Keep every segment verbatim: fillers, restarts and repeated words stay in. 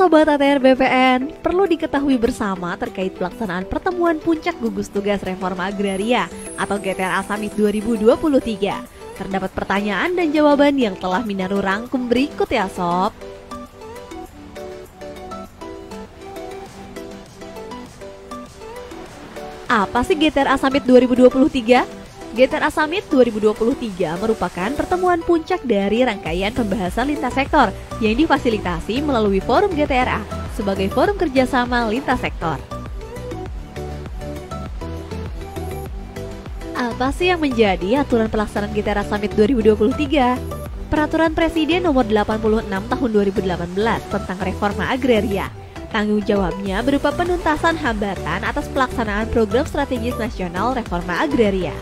Sobat A T R B P N, perlu diketahui bersama terkait pelaksanaan pertemuan puncak gugus tugas reforma agraria atau G T R A Summit dua ribu dua puluh tiga. Terdapat pertanyaan dan jawaban yang telah Minaru rangkum berikut ya Sob. Apa sih G T R A Summit dua ribu dua puluh tiga? G T R A Summit dua ribu dua puluh tiga merupakan pertemuan puncak dari rangkaian pembahasan lintas sektor yang difasilitasi melalui Forum G T R A sebagai forum kerjasama lintas sektor. Apa sih yang menjadi aturan pelaksanaan G T R A Summit dua ribu dua puluh tiga? Peraturan Presiden nomor delapan puluh enam tahun dua ribu delapan belas tentang reforma agraria. Tanggung jawabnya berupa penuntasan hambatan atas pelaksanaan program strategis nasional reforma agraria.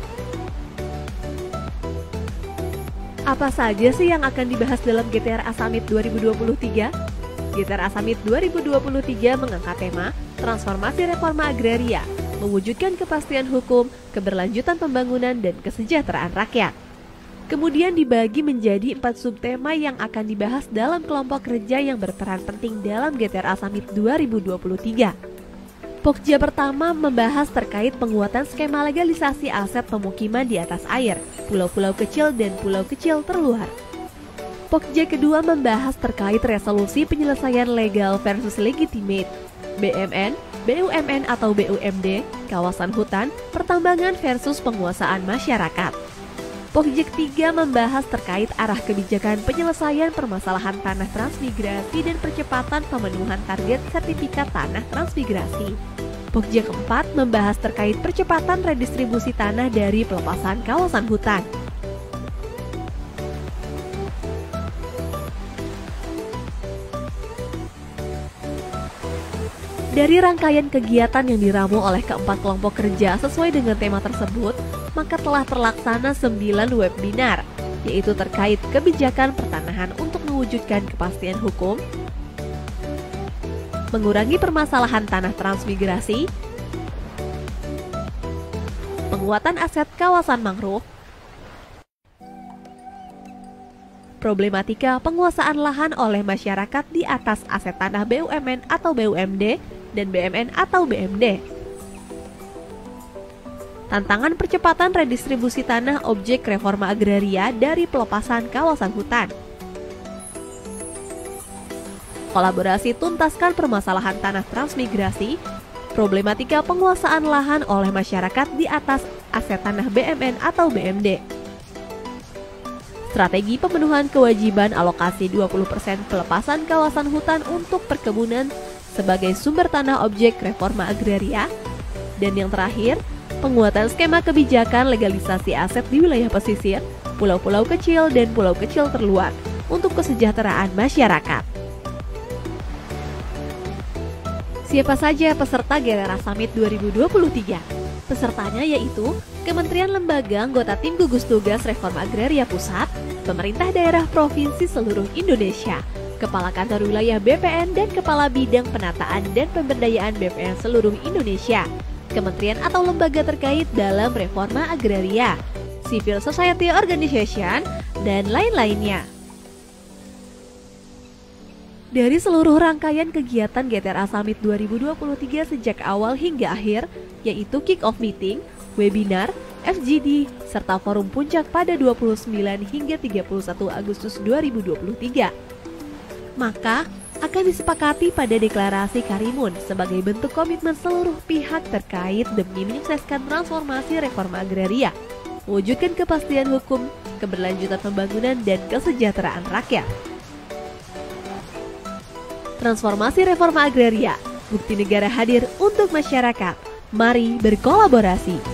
Apa saja sih yang akan dibahas dalam G T R A Summit dua ribu dua puluh tiga? G T R A Summit dua ribu dua puluh tiga mengangkat tema Transformasi Reforma Agraria, mewujudkan kepastian hukum, keberlanjutan pembangunan, dan kesejahteraan rakyat. Kemudian dibagi menjadi empat subtema yang akan dibahas dalam kelompok kerja yang berperan penting dalam G T R A Summit dua ribu dua puluh tiga. Pokja pertama membahas terkait penguatan skema legalisasi aset pemukiman di atas air, pulau-pulau kecil dan pulau kecil terluar. Pokja kedua membahas terkait resolusi penyelesaian legal versus legitimate, B M N, B U M N atau B U M D, kawasan hutan, pertambangan versus penguasaan masyarakat. Pokja ketiga membahas terkait arah kebijakan penyelesaian permasalahan tanah transmigrasi dan percepatan pemenuhan target sertifikat tanah transmigrasi. Pokja keempat membahas terkait percepatan redistribusi tanah dari pelepasan kawasan hutan. Dari rangkaian kegiatan yang diramu oleh keempat kelompok kerja sesuai dengan tema tersebut, maka telah terlaksana sembilan webinar, yaitu terkait kebijakan pertanahan untuk mewujudkan kepastian hukum, mengurangi permasalahan tanah transmigrasi, penguatan aset kawasan mangrove, problematika penguasaan lahan oleh masyarakat di atas aset tanah B U M N atau B U M D, dan B M N atau B M D. Tantangan percepatan redistribusi tanah objek reforma agraria dari pelepasan kawasan hutan. Kolaborasi tuntaskan permasalahan tanah transmigrasi, problematika penguasaan lahan oleh masyarakat di atas aset tanah B M N atau B M D. Strategi pemenuhan kewajiban alokasi dua puluh persen pelepasan kawasan hutan untuk perkebunan sebagai sumber tanah objek reforma agraria. Dan yang terakhir, penguatan skema kebijakan legalisasi aset di wilayah pesisir, pulau-pulau kecil dan pulau kecil terluar untuk kesejahteraan masyarakat. Siapa saja peserta G T R A Summit dua ribu dua puluh tiga? Pesertanya yaitu Kementerian Lembaga anggota Tim Gugus Tugas Reforma Agraria Pusat, pemerintah daerah provinsi seluruh Indonesia, Kepala Kantor Wilayah B P N dan Kepala Bidang Penataan dan Pemberdayaan B P N seluruh Indonesia, kementerian atau lembaga terkait dalam reforma agraria, civil society organization, dan lain-lainnya. Dari seluruh rangkaian kegiatan G T R A Summit dua ribu dua puluh tiga sejak awal hingga akhir, yaitu kick-off meeting, webinar, F G D, serta forum puncak pada dua puluh sembilan hingga tiga puluh satu Agustus dua ribu dua puluh tiga. Maka, akan disepakati pada deklarasi Karimun sebagai bentuk komitmen seluruh pihak terkait demi menyukseskan transformasi reforma agraria, mewujudkan kepastian hukum, keberlanjutan pembangunan, dan kesejahteraan rakyat. Transformasi reforma agraria, bukti negara hadir untuk masyarakat. Mari berkolaborasi.